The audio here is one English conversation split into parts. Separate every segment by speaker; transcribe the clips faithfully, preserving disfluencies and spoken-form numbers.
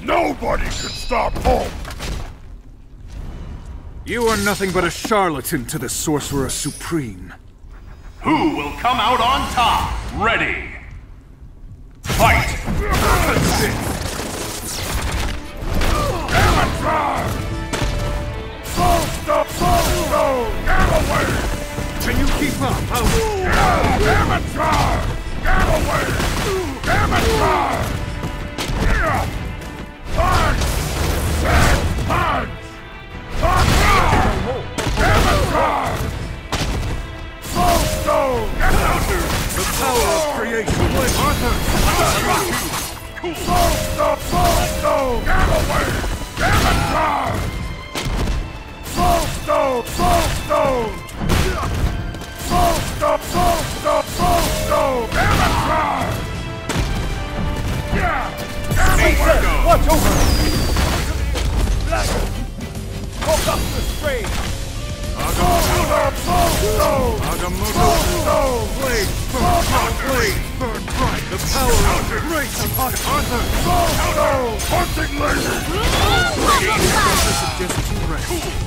Speaker 1: Nobody can stop Hulk!
Speaker 2: You are nothing but a charlatan to the Sorcerer Supreme.
Speaker 3: Who will come out on top? Ready! Fight!
Speaker 1: Amateur! Soul Stone! Soul Stone! Get away!
Speaker 2: Can you keep up? I'll...
Speaker 1: Amateur! Get away! Amateur! Punch! Set! Punch! Amateur! Soul Stone! Get out here!
Speaker 2: The power of creation! Arthur!
Speaker 1: Soul Stone! Soul Stone! Get away! Amateur! Soul Stone! Soul Stone! Soul Stone! Soul Stone! Soul Stone! Amateur! Yeah! Get away!
Speaker 4: Watch over! Black! Hook up the strain!
Speaker 1: Soul Stone! Soul Stone!
Speaker 2: Agamotto! Blade! Burn! Blade! Burn bright! The power of grace upon Arthur!
Speaker 1: Soul Stone! Hunting lady!
Speaker 2: This is just too right.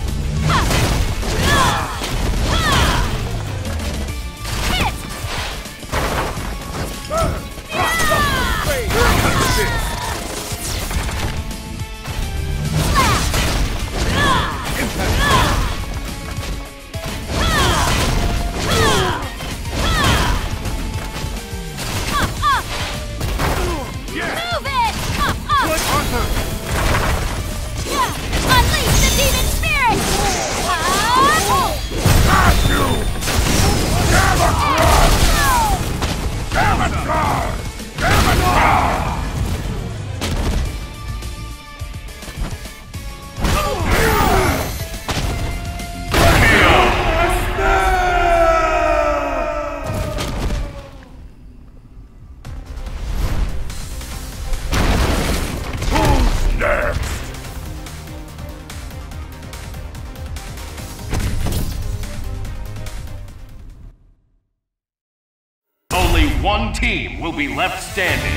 Speaker 3: One team will be left standing.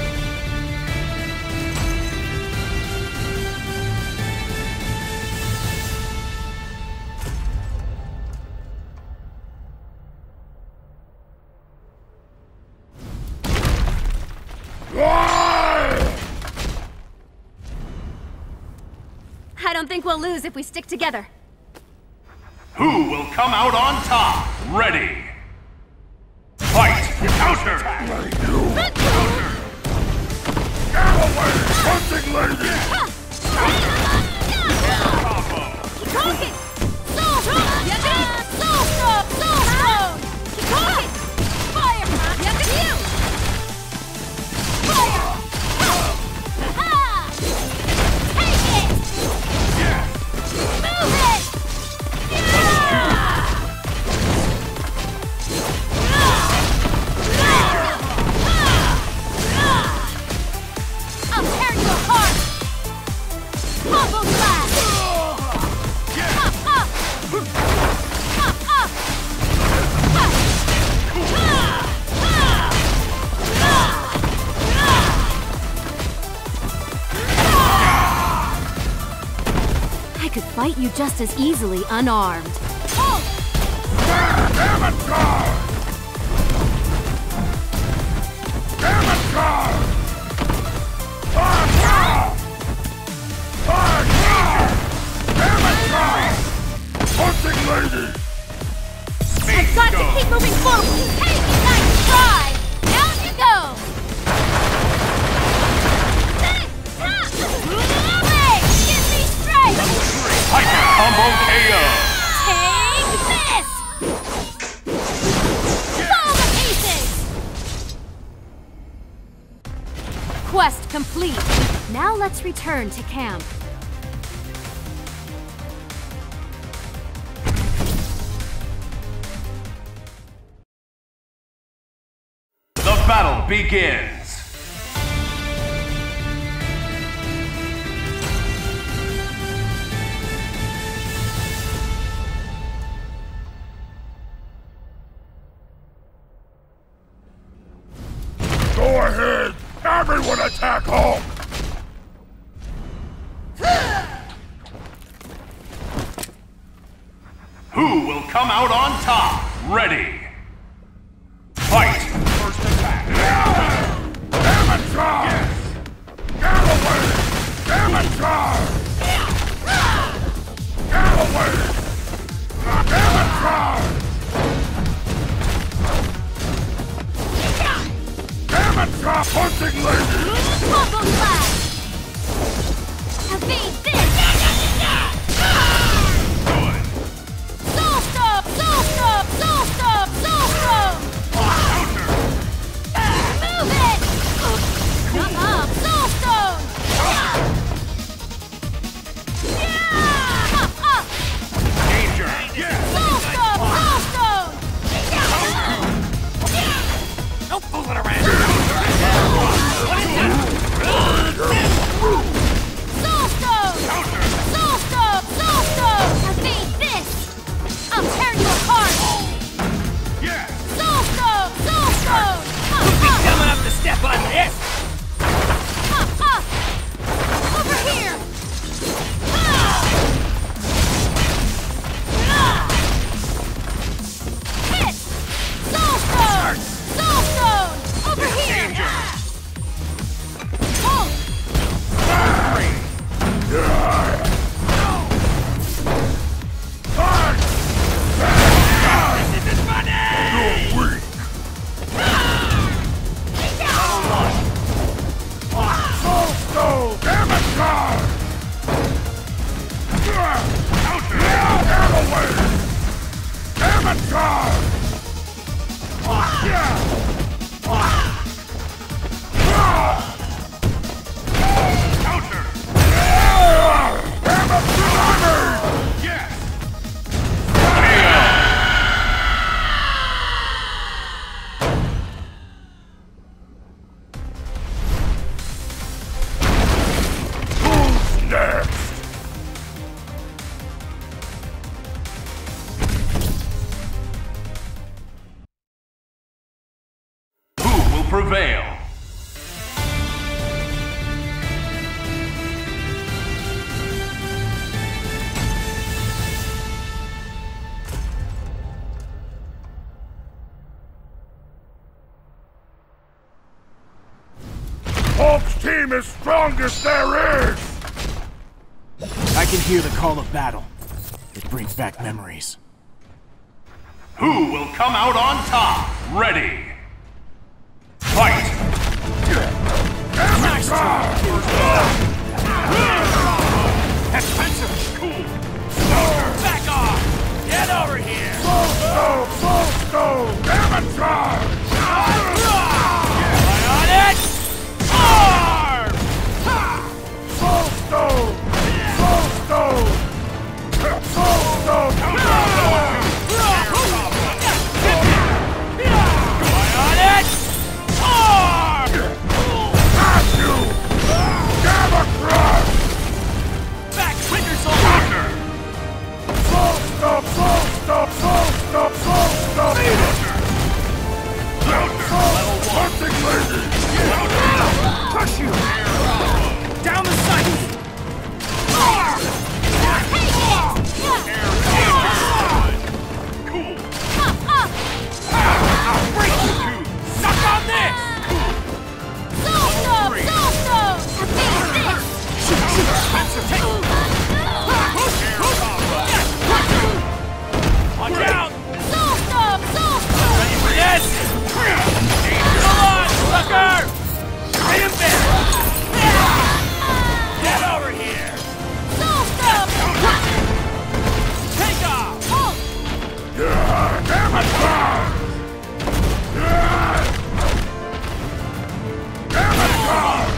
Speaker 5: I don't think we'll lose if we stick together.
Speaker 3: Who will come out on top? Ready! Fight! Counter!
Speaker 1: Counter! Get away! Hunting lady!
Speaker 5: Talk it! Soul! Soul Stone! Soul Stone! Talk it! Fire! You! Fire! Take it! Move it! I'll tear you apart! Combo blast! Up, up! Up, up! I could fight you just as easily unarmed. Oh!
Speaker 1: Amateur! Amateur! Hunting lady!
Speaker 5: I've got to keep moving forward! Hey, nice try! Down you go! Give me strength!
Speaker 3: Hyper Combo K O!
Speaker 5: Take this! All the pieces! Quest complete. Now let's return to camp.
Speaker 3: The battle begins!
Speaker 1: Go ahead! Everyone attack Hulk!
Speaker 3: ready. Fight! First attack.
Speaker 1: Amateur! Yes! Get away! Amateur! Get away! Amateur! Amateur punching lady!
Speaker 5: Combo Slash! Evade this!
Speaker 3: Good.
Speaker 5: Soul Stop! Soul Stop! Soul Stop! Soul Stop!
Speaker 3: Counter.
Speaker 5: Move it! Come up! Soul Stone! Yeah! Up! Up!
Speaker 3: Danger. Yes.
Speaker 5: Soul Stop! Soul Stone!
Speaker 4: No fooling around!
Speaker 5: Soul Stone!
Speaker 3: Counter.
Speaker 5: Soul Stone! Soul Stone! Evade this! I'll tear you apart!
Speaker 3: Yes.
Speaker 5: Soul Stone! Soul Stone! Up! Up!
Speaker 4: Dumb enough to step on this!
Speaker 5: Up! Up! Over here! Ah! Ah! Hit! Soul Stone! Soul Stone! Over here!
Speaker 3: Danger.
Speaker 5: Hold!
Speaker 4: This is funny!
Speaker 1: You're weak! Soul Stone! Amateur! Get away! Amateur!
Speaker 3: Counter.
Speaker 1: Amateur!
Speaker 3: Yes.
Speaker 1: Who's next?
Speaker 3: Who will prevail?
Speaker 1: Hulk's team is strongest there is!
Speaker 6: I can hear the call of battle. It brings back memories.
Speaker 3: Who will come out on top? Ready. Fight!
Speaker 4: Expensive! Cool! Back off! Get over here!
Speaker 1: Soul Stone! Soul Stone! Amateur!
Speaker 4: On it! Arm!
Speaker 1: Soul Stone! Soul Stone! Soul Stone!
Speaker 4: On it! Arm!
Speaker 1: Got you! Gamma Crush!
Speaker 4: Back Winter Soldier!
Speaker 1: Soul Stone! Soul Stone! Soul Stone! Soul Stone! Soul Punching Lady!
Speaker 4: Push you! Down the sight!
Speaker 5: Take it!
Speaker 3: Cool.
Speaker 5: Up! Up!
Speaker 4: I'll break you! Suck on this!
Speaker 5: Soul Stone! Soul Stone! Evade this!
Speaker 4: Shoot, shoot! Spencer, take it! Watch out!
Speaker 5: Soul Stone! Soul Stone!
Speaker 4: Ready for this? Come on, sucker! Hit him there! Get over here!
Speaker 5: Soul Stone!
Speaker 4: Take off!
Speaker 5: Hold!
Speaker 1: Amateur! Amateur!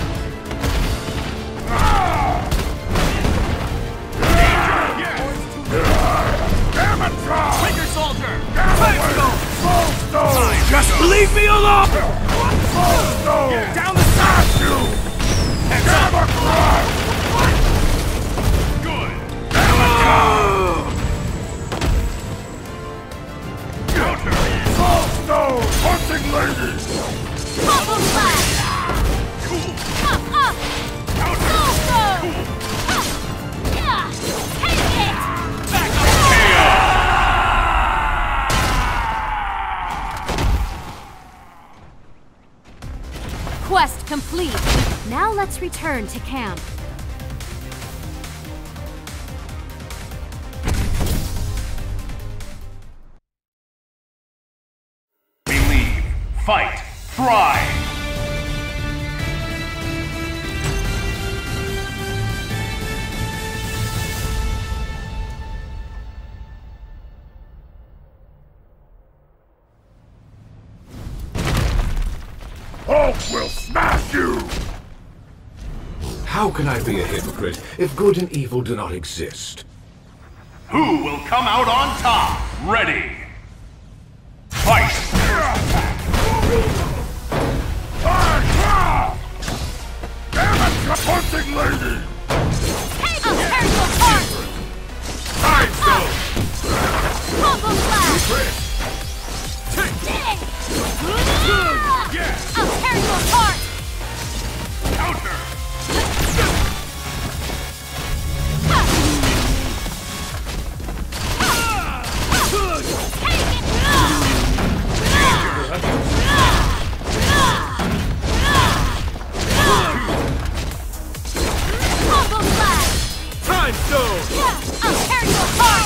Speaker 1: Amateur!
Speaker 4: Winter Soldier!
Speaker 1: Let's go! Soul Stone!
Speaker 4: Just leave me alone!
Speaker 1: Soul Stone!
Speaker 4: Down the side!
Speaker 1: Got you! Gamma Crush!
Speaker 3: Good.
Speaker 1: Counter! Soul Stone! Punching Lady!
Speaker 5: Combo Slash! Up! Up! Soul Stone! Up! Yeah! Take it!
Speaker 4: Back up!
Speaker 5: let's return to camp.
Speaker 3: Believe, fight, thrive!
Speaker 1: Hulk will smash you!
Speaker 7: How can I be a hypocrite if good and evil do not exist?
Speaker 3: Who will come out on top? Ready! Fight!
Speaker 1: Damn it, you hunting lady!
Speaker 5: Hey, I'll tear you apart!
Speaker 1: Time stone!
Speaker 5: Combo blast!
Speaker 1: Yes!
Speaker 5: I'll tear you apart!
Speaker 3: Counter!
Speaker 5: Take it! Combo blast!
Speaker 2: Time stone!
Speaker 5: I'll tear you apart!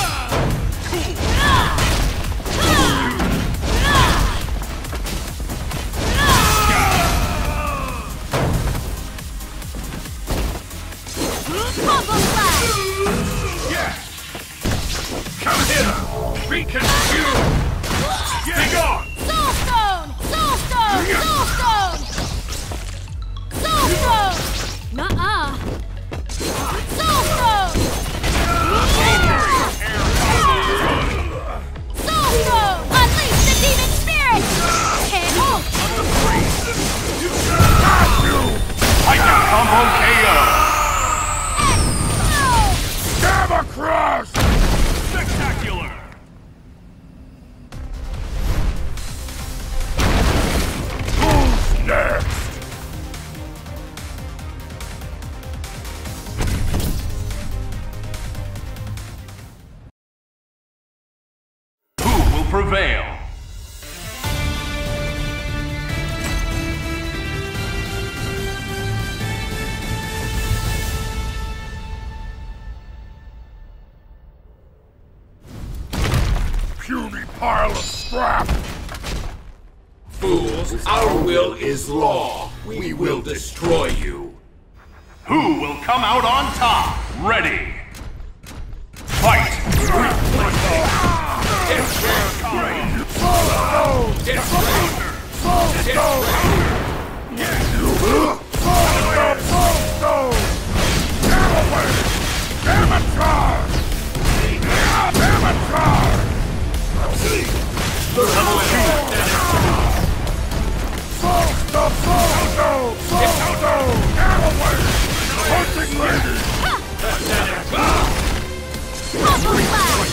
Speaker 5: Combo blast!
Speaker 1: Yes! Come here! Be confused! Be gone!
Speaker 5: Soul Stone! Soul Stone! Soul Stone! Soul Stone! Nuh-uh! Soul Stone! Soul Stone! Unleash the demon spirit! Hit!
Speaker 3: Titan Combo K O!
Speaker 1: Gamma Crush!
Speaker 3: Spectacular!
Speaker 1: Who's next?
Speaker 3: Who will prevail?
Speaker 1: Puny pile of scrap!
Speaker 7: Fools, our will is law. We will destroy you.
Speaker 3: Who will come out on top? Ready! Fight!
Speaker 5: Combo blast!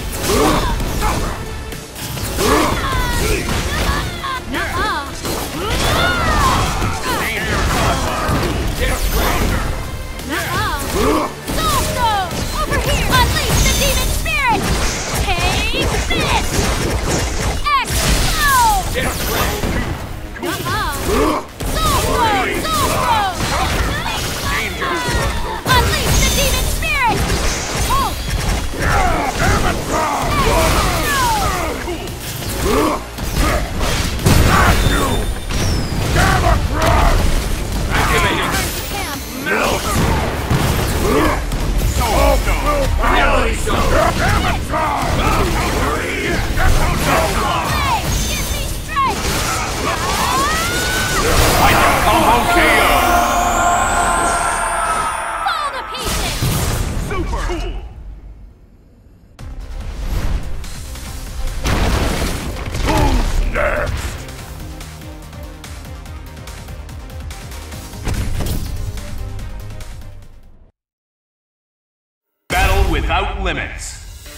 Speaker 3: without limits.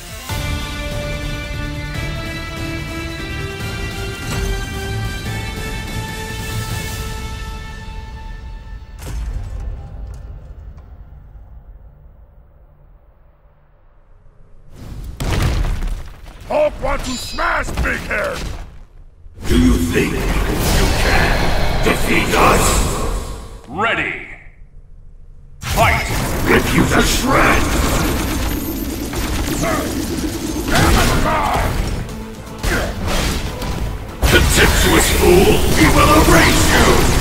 Speaker 1: Hulk wants to smash Big Head!
Speaker 7: Do you think you can defeat us?
Speaker 3: Ready,
Speaker 7: rip you to shreds! Contemptuous fool! We will erase you!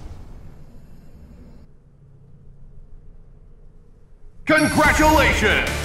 Speaker 3: Congratulations!